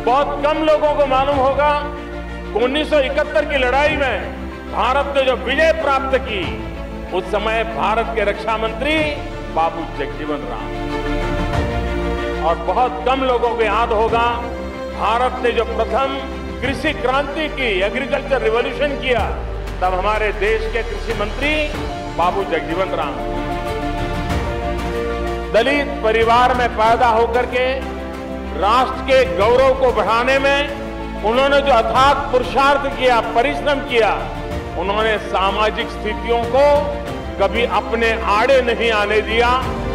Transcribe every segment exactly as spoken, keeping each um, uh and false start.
बहुत कम लोगों को मालूम होगा कि उन्नीस सौ इकहत्तर की लड़ाई में भारत ने जो विजय प्राप्त की, उस समय भारत के रक्षा मंत्री बाबू जगजीवन राम। और बहुत कम लोगों को याद होगा भारत ने जो प्रथम कृषि क्रांति की, एग्रीकल्चर रिवॉल्यूशन किया, तब हमारे देश के कृषि मंत्री बाबू जगजीवन राम। दलित परिवार में पैदा होकर के राष्ट्र के गौरव को बढ़ाने में उन्होंने जो अथाक पुरुषार्थ किया, परिश्रम किया, उन्होंने सामाजिक स्थितियों को कभी अपने आड़े नहीं आने दिया।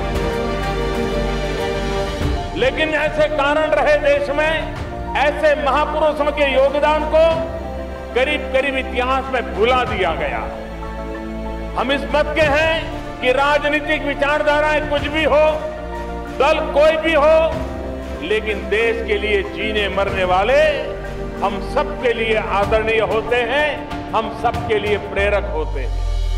लेकिन ऐसे कारण रहे देश में, ऐसे महापुरुषों के योगदान को करीब करीब इतिहास में भुला दिया गया। हम इस मत के हैं कि राजनीतिक विचारधाराएं कुछ भी हो, दल कोई भी हो, लेकिन देश के लिए जीने मरने वाले हम सबके लिए आदरणीय होते हैं, हम सबके लिए प्रेरक होते हैं।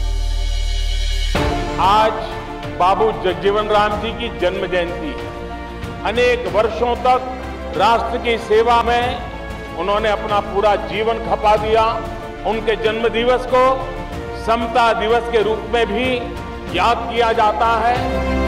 आज बाबू जगजीवन राम जी की जन्म जयंती है। अनेक वर्षों तक राष्ट्र की सेवा में उन्होंने अपना पूरा जीवन खपा दिया। उनके जन्म दिवस को समता दिवस के रूप में भी याद किया जाता है।